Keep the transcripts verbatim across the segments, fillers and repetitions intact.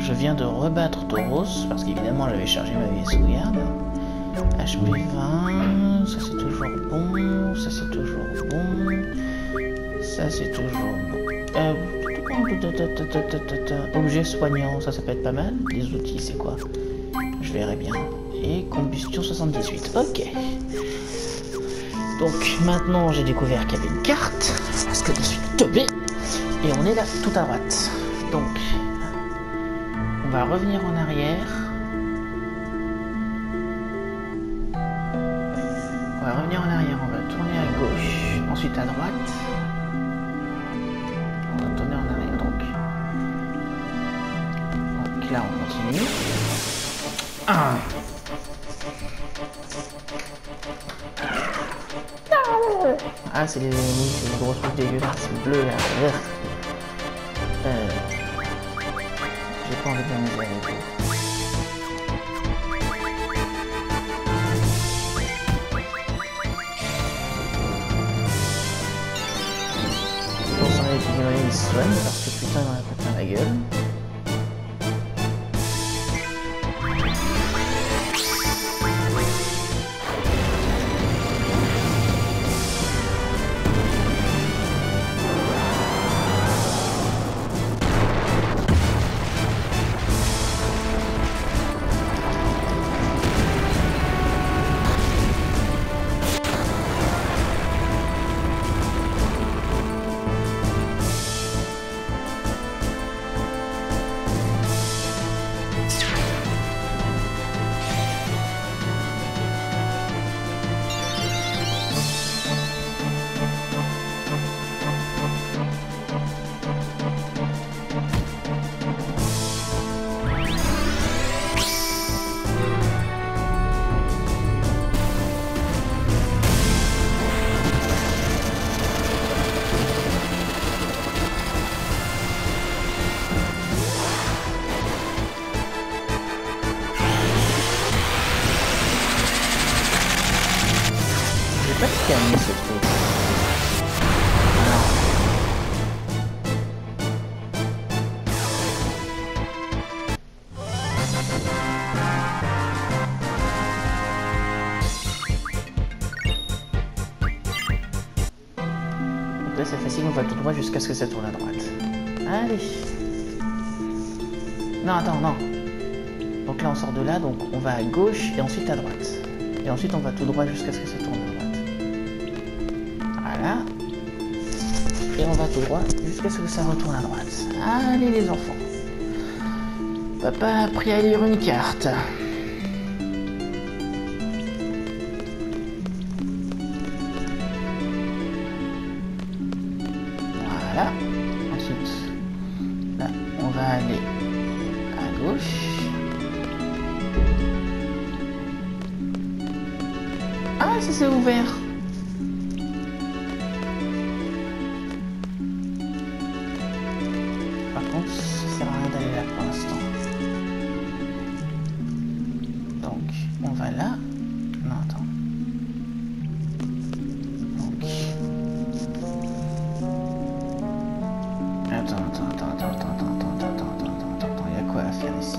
je viens de rebattre Tauros, parce qu'évidemment j'avais chargé ma vieille sauvegarde. H P vingt, ça c'est toujours bon, ça c'est toujours bon, ça c'est toujours bon. Euh, objet soignant, ça ça peut être pas mal. Les outils c'est quoi? Je verrai bien. Et combustion soixante-dix-huit, ok. Donc maintenant j'ai découvert qu'il y avait une carte, parce que je suis teubé. Et on est là tout à droite. Donc on va revenir en arrière. On va revenir en arrière, on va tourner à gauche, ensuite à droite. On va tourner en arrière donc. Donc là on continue. Ah. Ah c'est les, c'est les gros trucs dégueulasses, bleus là. Euh, J'ai pas envie de m'amuser avec eux. Pour s'en aller, ils se soignent parce que putain il en a pas plein la gueule. Pas de calmer ce truc. Donc là c'est facile, on va tout droit jusqu'à ce que ça tourne à droite. Allez. Non attends, non. Donc là on sort de là, donc on va à gauche et ensuite à droite. Et ensuite on va tout droit jusqu'à ce que ça tourne à droite. Voilà. Et on va tout droit jusqu'à ce que ça retourne à droite. Allez les enfants. Papa a appris à lire une carte. Voilà. Ensuite, là, on va aller à gauche. Ah, ça s'est ouvert. Par contre, ça sert à rien d'aller là pour l'instant. Donc, on va là. Non, attends. Donc. Attends, attends, attends, attends, attends, attends, attends, attends, attends, attends, attends, il y a quoi à faire ici?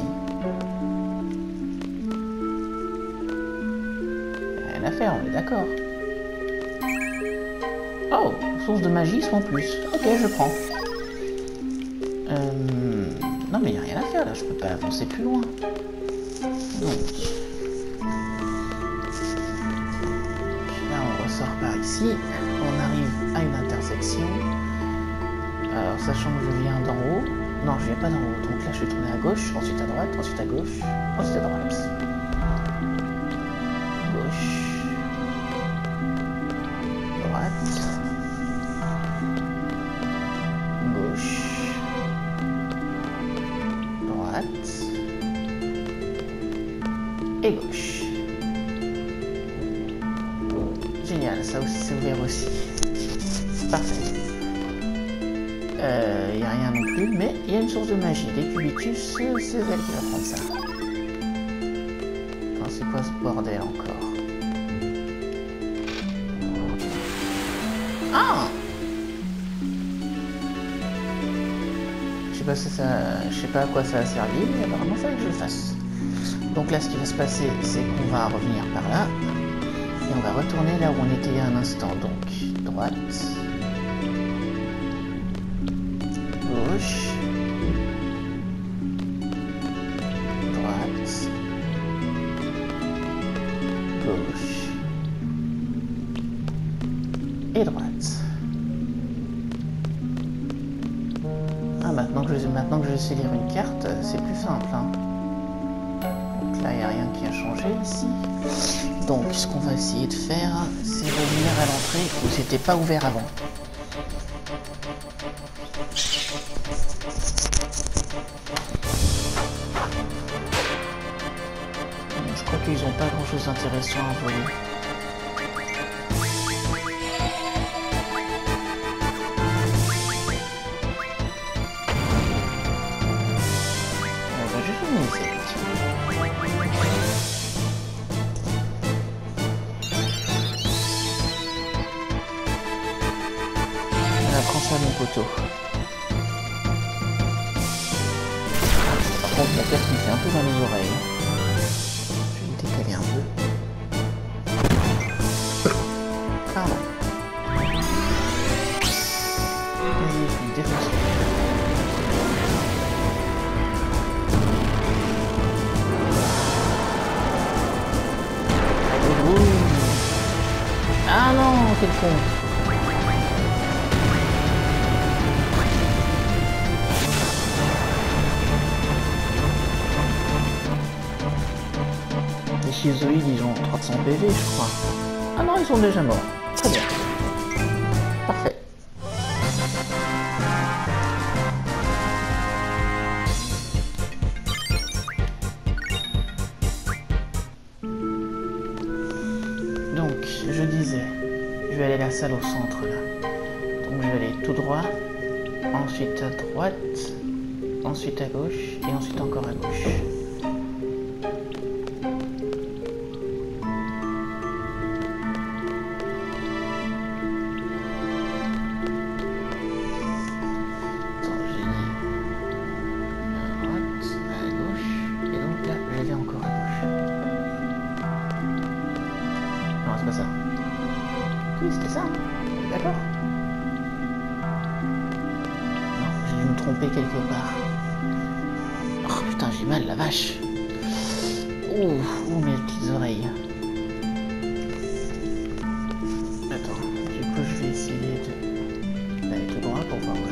Rien à faire, on est d'accord. Oh, source de magie soit en plus. Ok, je prends. Euh... Non mais il n'y a rien à faire là, je peux pas avancer plus loin. Donc... Là on ressort par ici, on arrive à une intersection. Alors sachant que je viens d'en haut... Non, je viens pas d'en haut, donc là je vais tourner à gauche, ensuite à droite, ensuite à gauche, ensuite à droite. Gauche... Droite... Gauche... Droite... Et gauche. Génial, ça aussi c'est ouvert aussi. Parfait. Il euh, n'y a rien non plus, mais il y a une source de magie. Les cubitus, c'est elle qui va prendre ça. Enfin, c'est quoi ce bordel encore? Ah! J'ai pas si ça, je sais pas à quoi ça a servi, mais apparemment il fallait que je le fasse. Donc là, ce qui va se passer, c'est qu'on va revenir par là et on va retourner là où on était il y a un instant. Donc droite, gauche, droite, gauche et droite. Ah, maintenant que je, maintenant que je sais lire une carte, c'est plus simple. Hein. Donc là, il n'y a rien qui a changé ici. Donc, ce qu'on va essayer de faire, c'est revenir à l'entrée où c'était pas ouvert avant. Je crois qu'ils n'ont pas grand-chose d'intéressant à voler. Mon poteau. Par contre, la carte me fait un peu dans les oreilles. Je vais me décaler un peu. Pardon. Vas-y, je vais me défoncer. Ah non, quel con. Les schizoïdes, ils ont trois cents P V, je crois. Ah non, ils sont déjà morts. Très bien. Parfait. Donc, je disais, je vais aller à la salle au centre, là. Donc, je vais aller tout droit, ensuite à droite, ensuite à gauche, et ensuite encore à gauche. Oui, c'était ça, d'accord. Non, j'ai dû me tromper quelque part. Oh putain, j'ai mal, la vache. Ouh, ouh, mes petites oreilles. Attends, du coup, je vais essayer de d'aller tout droit pour voir où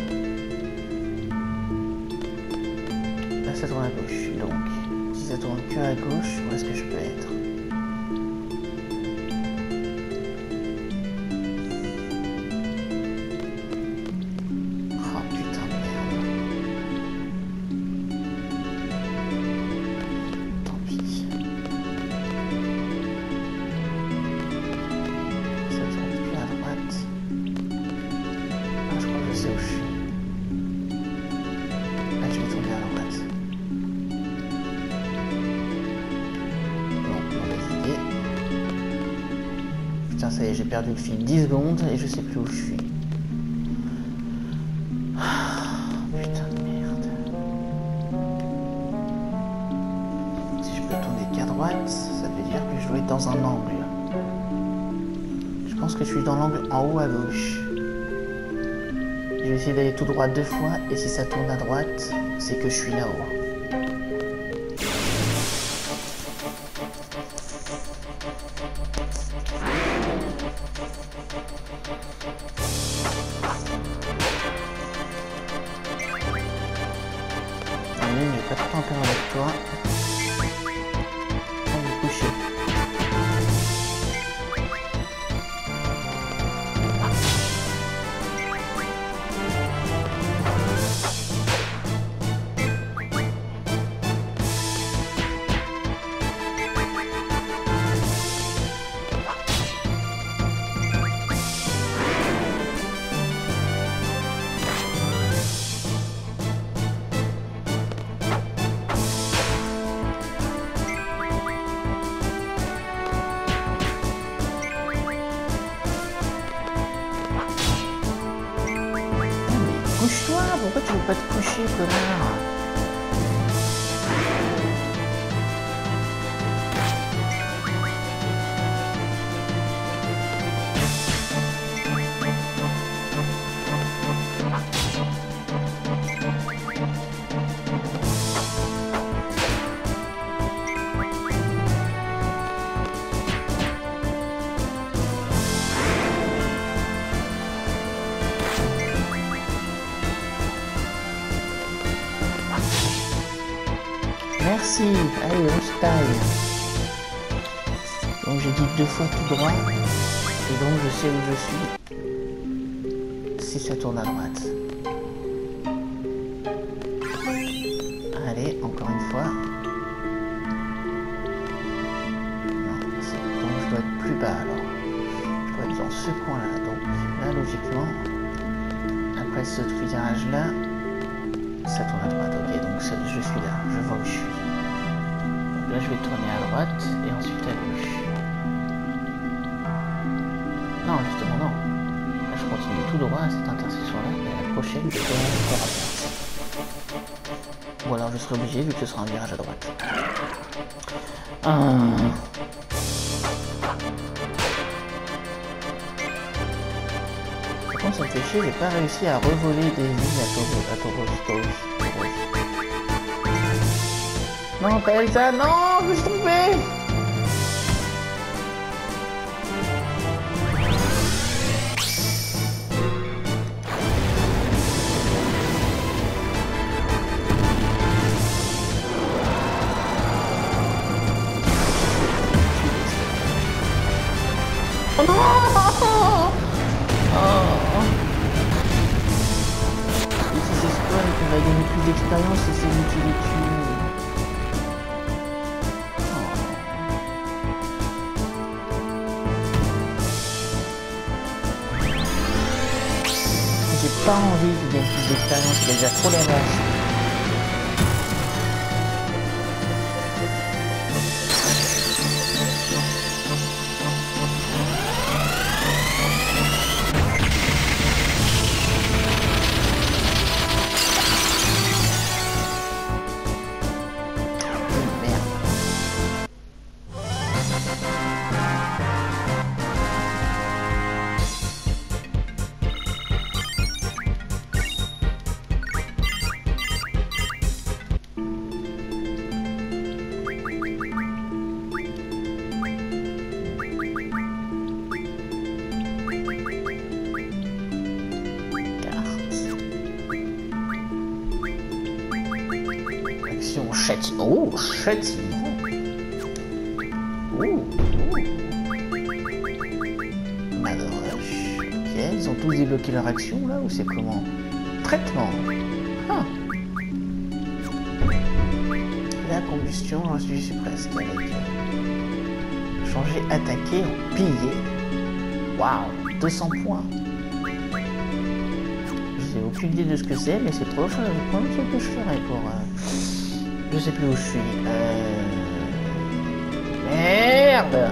j'arrive. Là, ça tourne à gauche, donc si ça tourne que à gauche, où est-ce que je peux être? Ça y est, j'ai perdu le fil dix secondes et je sais plus où je suis. Putain de merde. Si je peux tourner qu'à droite, ça veut dire que je dois être dans un angle. Je pense que je suis dans l'angle en haut à gauche. Je vais essayer d'aller tout droit deux fois et si ça tourne à droite, c'est que je suis là-haut. Je vais pas trop en perdre avec toi. On va me coucher. pourquoi tu veux pas te coucher, connard? Merci, allez, on se taille. Donc j'ai dit deux fois tout droit, et donc je sais où je suis, si ça tourne à droite. Allez, encore une fois. Non, donc je dois être plus bas alors. Je dois être dans ce coin-là, donc là logiquement, après ce virage-là, ça tourne à droite, ok, donc je suis là, je vois où je suis. Donc là je vais tourner à droite et ensuite à gauche. Non, justement non. Là je continue tout droit à cette intersection-là, et à la prochaine je tourne encore à droite. Ou alors je serai obligé vu que ce sera un virage à droite. Hum. Par contre ça me fait chier, j'ai pas réussi à revoler des vies à Tauros, à Tauros, Tauros, Tauros. Non, pas Elsa, non, je me suis trompé. Oh non! Oh. Et si c'est spawn qu'on va gagner plus d'expérience et c'est nous qui les tuons. J'ai pas envie de gagner plus d'expérience, il a déjà trop d'avance. Châtiment. Oh, châtiment. Oh, oh. Mad Rush. Ok, ils ont tous débloqué leur action là ou c'est comment? Traitement. Ah. La combustion, j'en suis, suis presque avec. Changer, attaquer, piller. Waouh, deux cents points. J'ai aucune idée de ce que c'est, mais c'est trop cher. Comment c'est que je ferais pour. Euh... Je sais plus où je suis. Euh... Merde!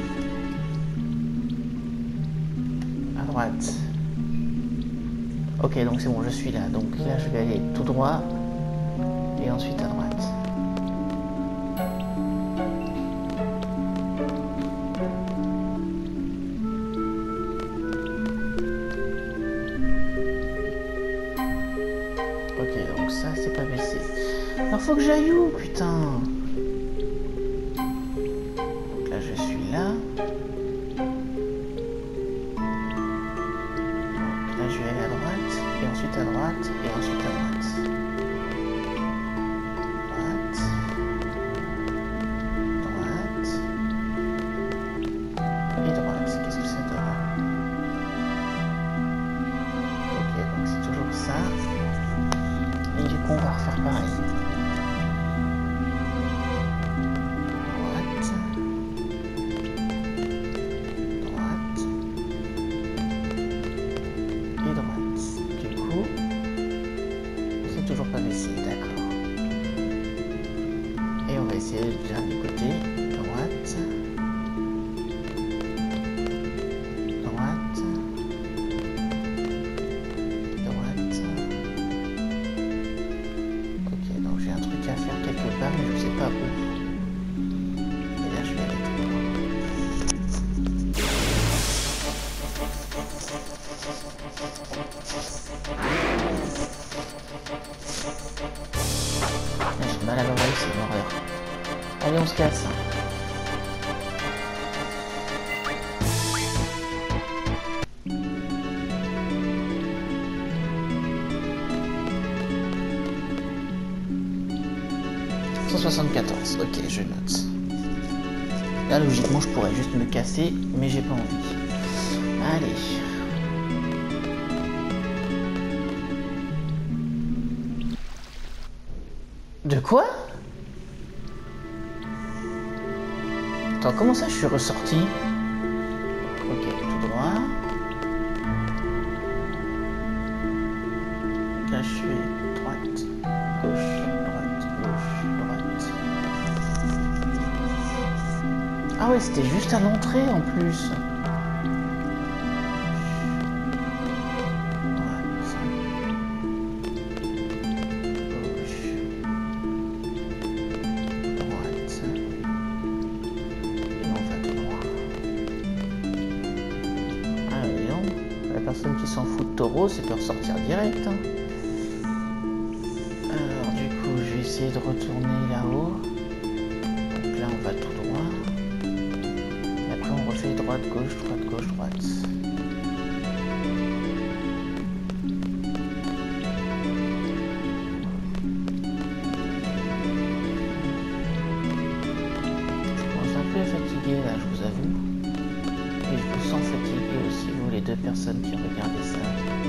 À droite. Ok, donc c'est bon, je suis là. Donc là, je vais aller tout droit. Et ensuite à droite. Ok, donc ça, c'est pas baissé. Alors faut que j'aille où, putain? Donc là je suis là. Donc là je vais aller à droite, et ensuite à droite, et ensuite à droite. Droite. Droite. Et droite. Qu'est-ce que ça donne? Ok, donc c'est toujours ça. Et du coup on va refaire pareil. Déjà du côté, droite, droite, droite, mal à l'oreille, c'est une horreur. Allez, on se casse. cent soixante-quatorze, ok, je note. Là, logiquement, je pourrais juste me casser, mais j'ai pas envie. Allez. De quoi? Attends, comment ça je suis ressorti? Ok, tout droit. Là, je suis droite, gauche, droite, gauche, droite. Ah ouais, c'était juste à l'entrée en plus. Qui s'en fout de taureau, c'est peut ressortir direct. Hein. Alors du coup, je vais essayer de retourner là-haut. Donc là, on va tout droit. Et après, on refait droite, gauche, droite, gauche, droite. Je commence un peu fatigué là, je vous avoue. Et je vous sens fatigué aussi, vous les deux personnes qui regardez ça.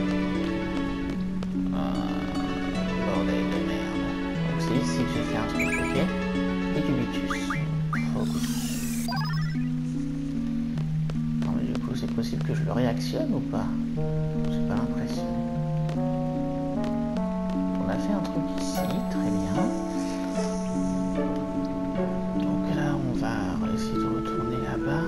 Euh, bordel de merde. Donc c'est ici que j'ai fait un truc, ok? Décubitus. Focus. Non mais du coup c'est possible que je le réactionne ou pas? J'ai pas l'impression. On a fait un truc ici, très bien. Donc là on va essayer de retourner là-bas.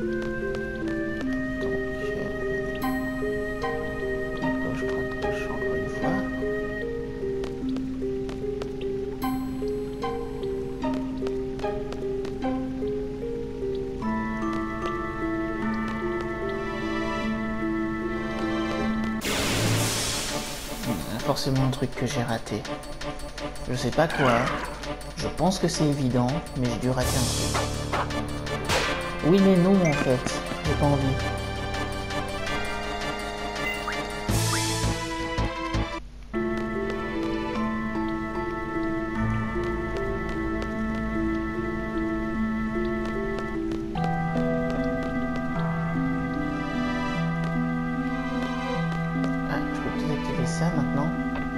Forcément un truc que j'ai raté. Je sais pas quoi. Je pense que c'est évident, mais j'ai dû rater un truc. Oui mais non en fait. J'ai pas envie. Ah, je peux peut-être activer ça maintenant.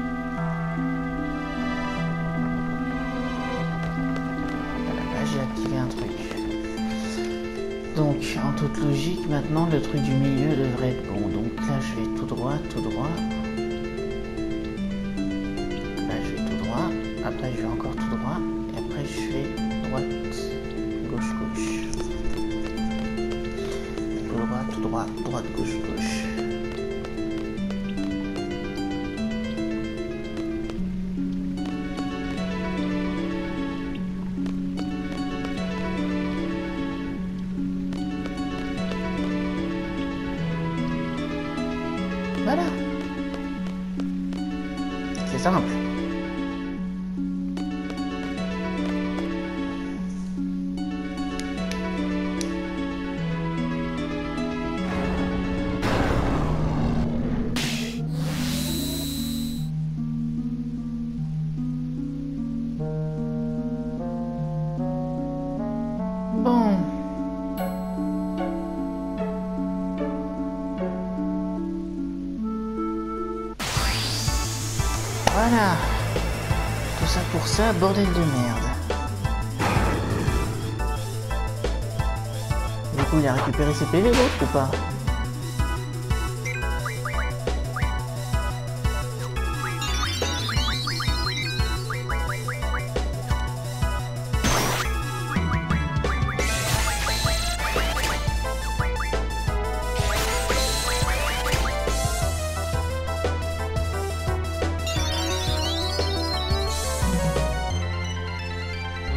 J'ai activé un truc. Donc, en toute logique, maintenant, le truc du milieu devrait être bon. Donc là, je vais tout droit, tout droit. Là, je vais tout droit. Après, je vais encore tout droit. Et après, je fais droite, gauche, gauche. Tout droit, tout droit, droite, gauche, gauche. Voilà. C'est simple. Bon. Voilà. Tout ça pour ça, bordel de merde. Du coup, il a récupéré ses P V l'autre ou pas?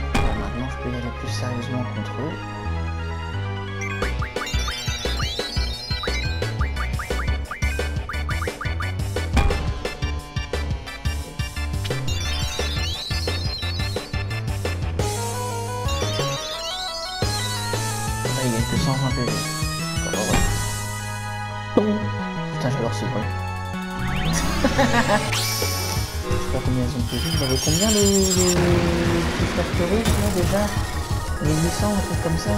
Sérieusement contre eux. ce bruit. Je sais pas combien ils ont pris. Vous avez combien les, les, les petits factories là déjà? mille huit cents, un truc comme ça.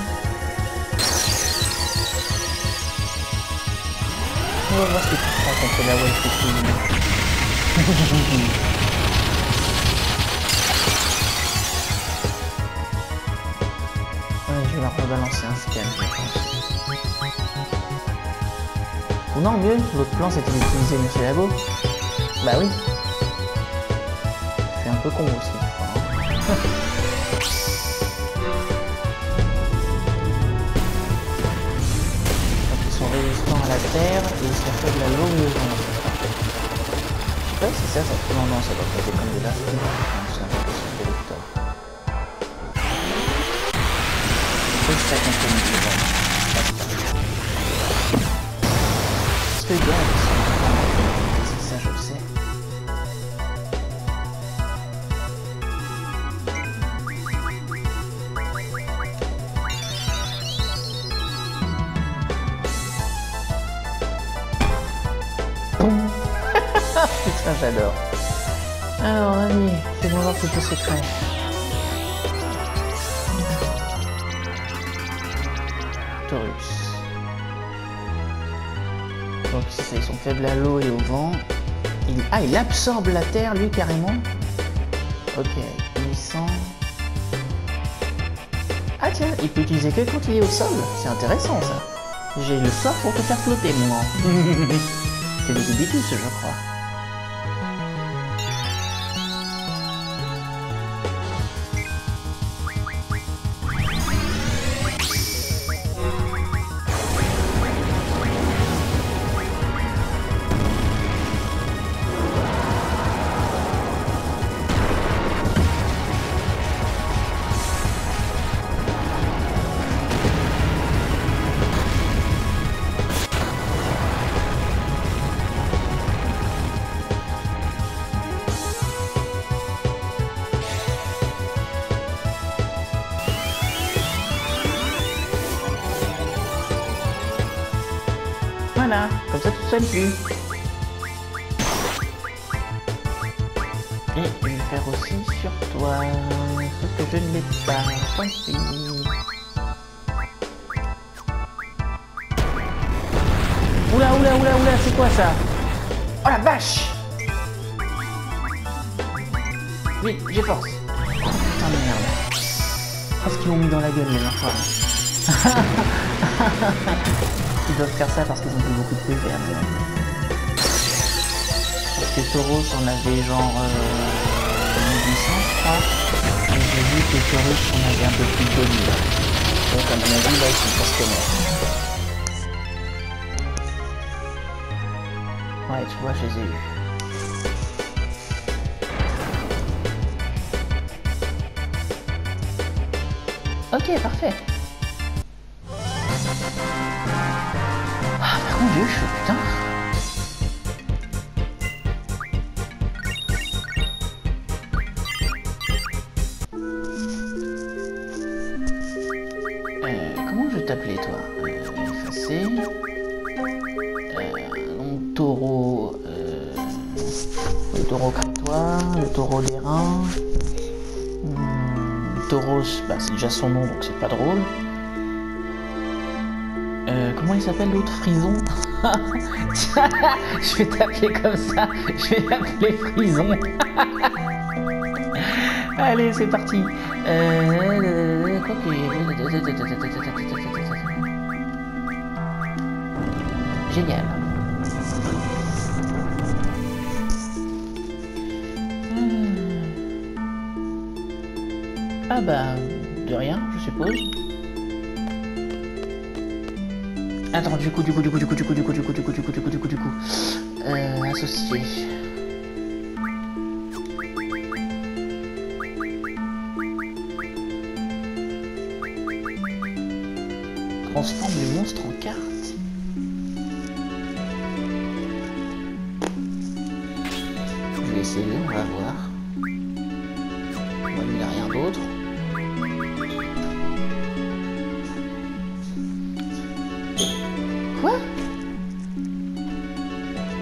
On va voir ce que tu feras contre la Wife Queen. Ouais, je vais leur rebalancer un scan, je pense. Ou non, mieux, l'autre plan c'était d'utiliser Monsieur Lago. Bah oui. Je suis un peu con aussi, je crois. Donc ils sont résistants à la terre et ils sont faibles à l'eau et au vent. Je sais pas si ça, ça... Non, non, ça doit pas être comme de là. C'est un peu question de lecteur. Je sais que ça compte comme du vent. Est-ce que il doit être si ça, je le sais. Putain, j'adore. Alors, allez, fais-moi voir tout le secret. Taurus. Donc, ils sont faibles à l'eau et au vent. Il... Ah, il absorbe la terre, lui, carrément. Ok, huit cents. Ah, tiens, il peut utiliser que quand il est au sol. C'est intéressant, ça. J'ai le sort pour te faire flotter, moi. C'est le Dibitus, je crois. Voilà, comme ça tu ne sonnes plus. Et je vais faire aussi sur toi, sauf que je ne l'ai pas, tant pis. Oula, oula, oula, oula, c'est quoi ça? Oh la vache! Vite, j'ai force. Oh putain de merde. Qu'est-ce qu'ils m'ont mis dans la gueule les enfants? Ils doivent faire ça parce qu'ils ont fait beaucoup de P V. Parce que Tauros en avait genre euh, mille huit cents je crois. Et j'ai vu que Taurus en avait un peu plus de mille. Donc à mon avis là ils sont presque morts. Ouais tu vois je les ai eus. Ok parfait. Mon dieu, je suis putain. Euh, comment je vais t'appeler toi? euh, Effacer. Euh, donc taureau. Euh, le taureau cratois, le taureau d'airain. Hum, taureau, bah, c'est déjà son nom donc c'est pas drôle. Euh, comment il s'appelle l'autre? Frison? Je vais t'appeler comme ça. Je vais t'appeler Frison. Allez, c'est parti. Euh... Génial. Ah bah, de rien, je suppose. Attends, du coup, du coup, du coup, du coup, du coup, du coup, du coup, du coup, du coup, du coup, du coup, du coup, euh, associé. Transforme les monstres en cartes. Je vais essayer, on va voir. Moi, il n'y a rien d'autre. Quoi?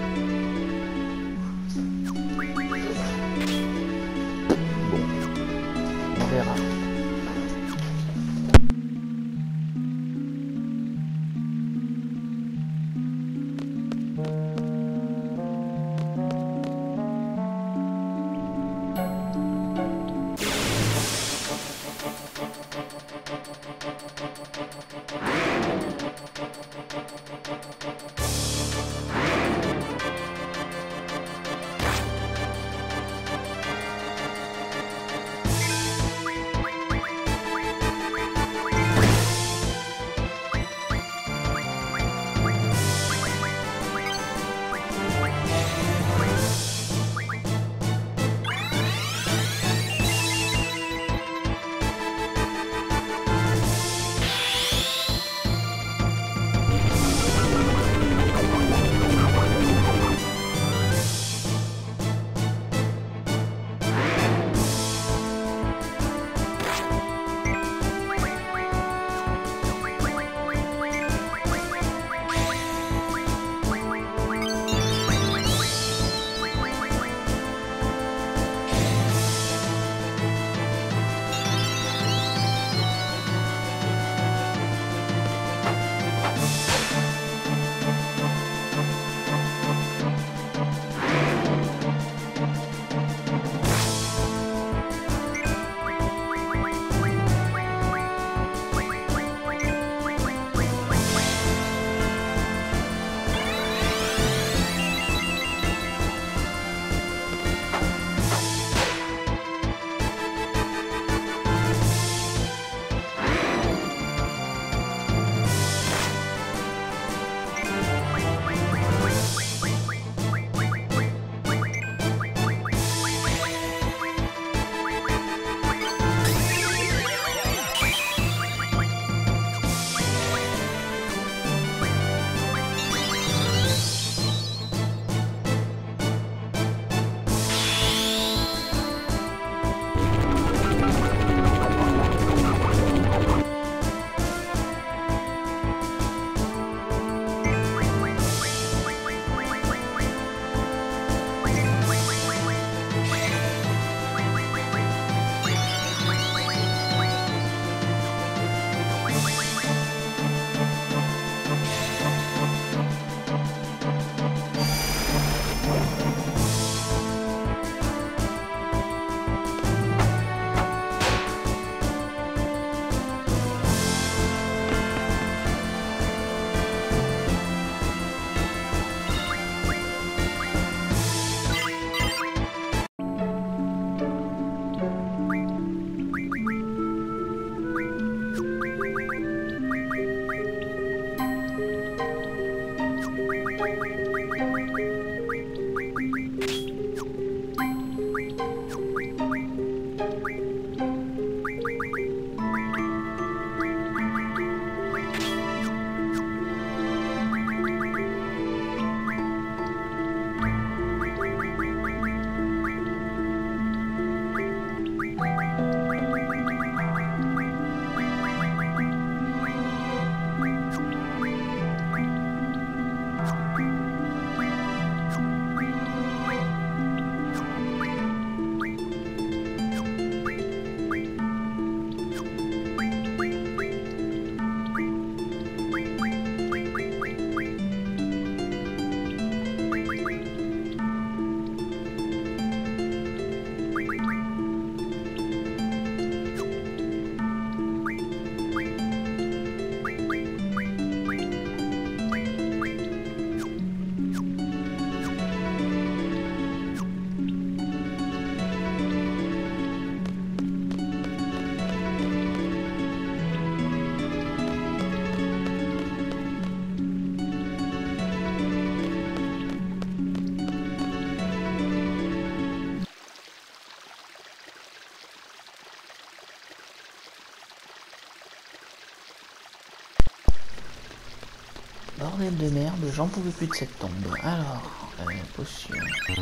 Bordel de merde, j'en pouvais plus de cette tombe. Alors, euh, potion.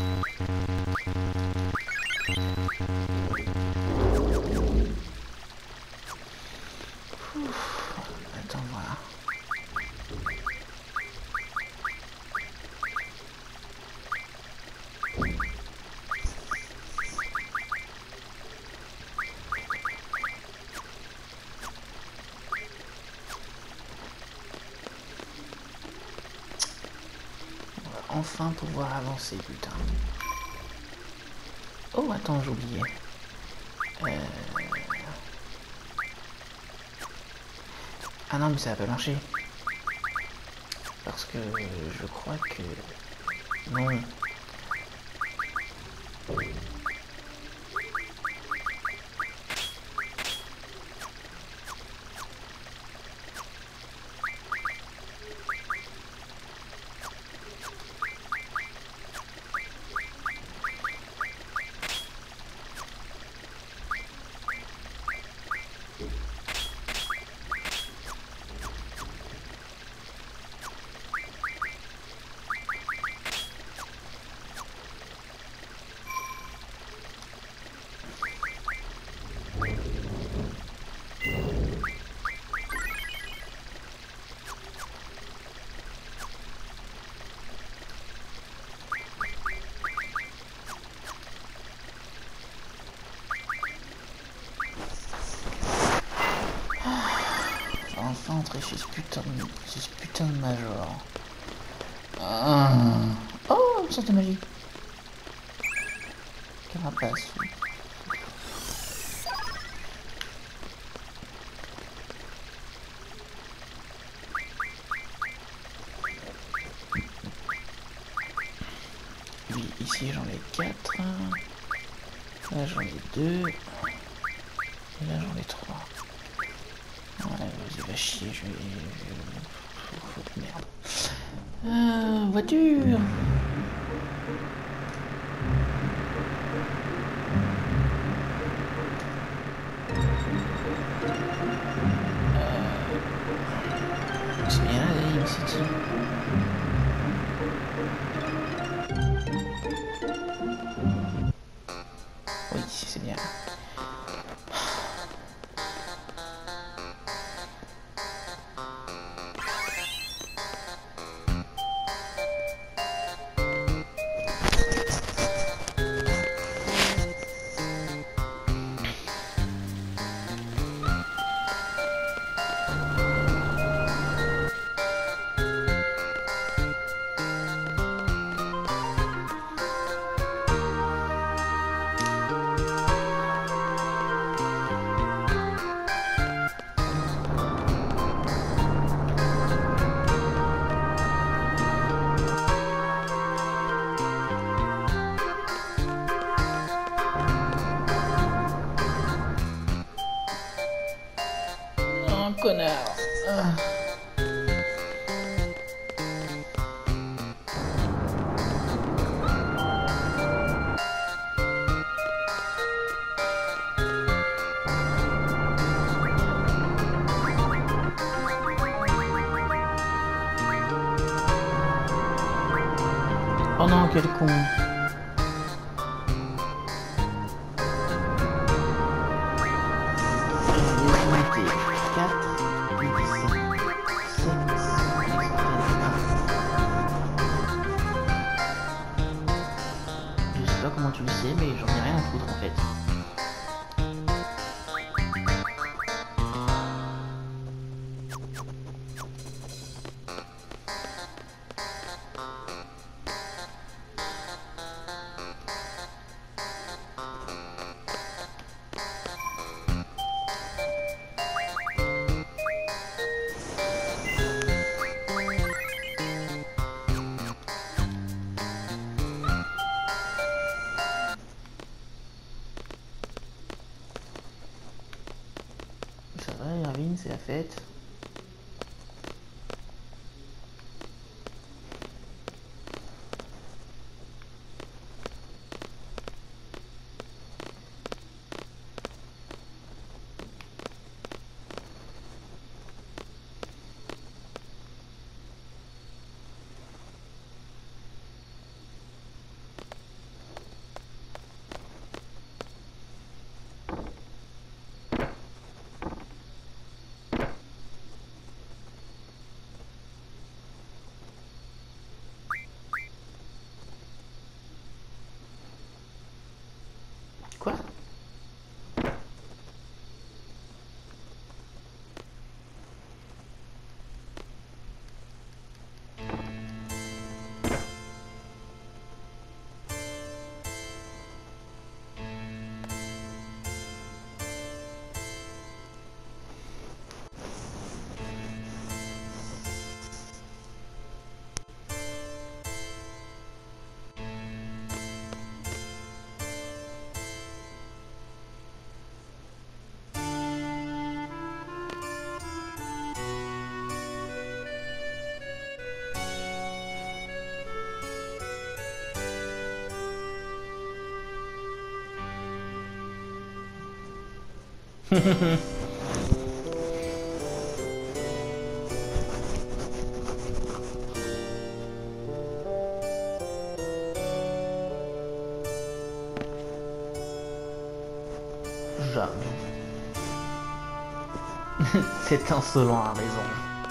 Ouf. Attends, voilà. Enfin pouvoir avancer, putain. Oh, attends, j'oubliais. Euh... Ah non, mais ça va pas marcher. Parce que je crois que... Non. Enfin entrer chez ce putain de, chez ce putain de major. Ah. Oh, une sorte de magie. Carapace. Oui, ici j'en ai quatre. Là j'en ai deux. Et là j'en ai trois. Ouais, vas-y, va chier, je vais... Je... Merde. Euh, voiture. Euh... C'est bien la Dream City. Oui, c'est bien. Connard. Ah. Oh non, quel con. Comment tu le sais, mais j'en ai rien à foutre en fait. Ça va, Irvine, c'est la fête. Quoi? Jamais. C'est insolent à raison.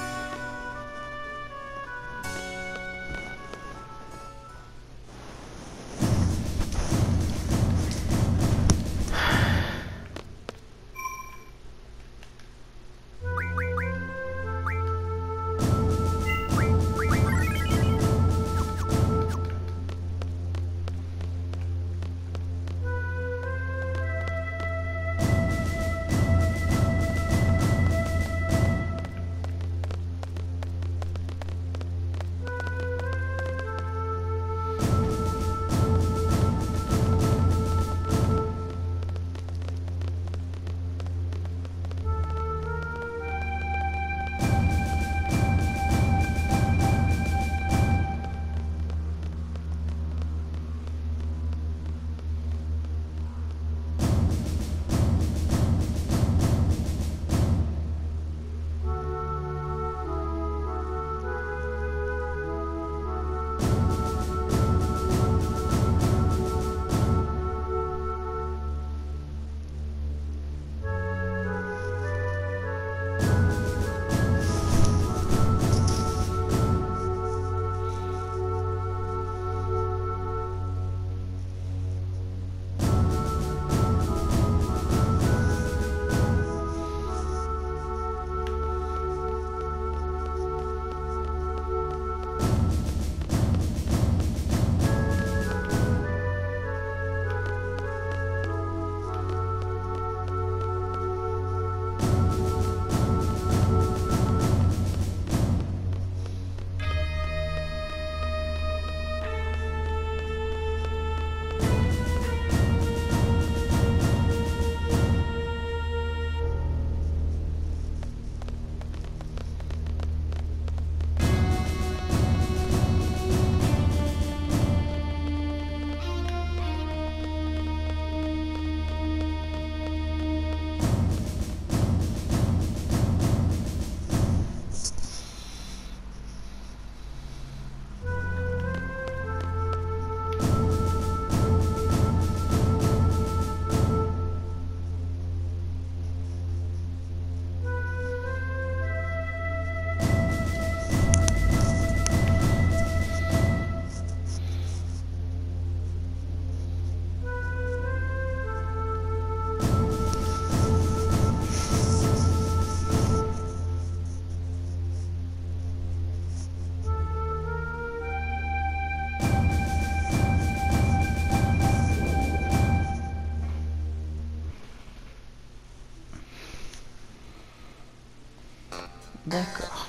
D'accord.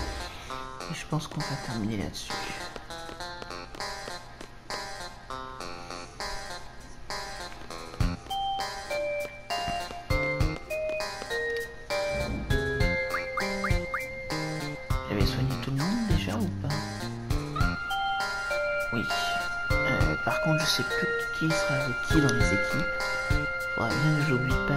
Et je pense qu'on va terminer là-dessus. J'avais soigné tout le monde déjà ou pas? Oui. Euh, par contre, je sais plus qui sera avec qui dans les équipes. Faudra bien que j'oublie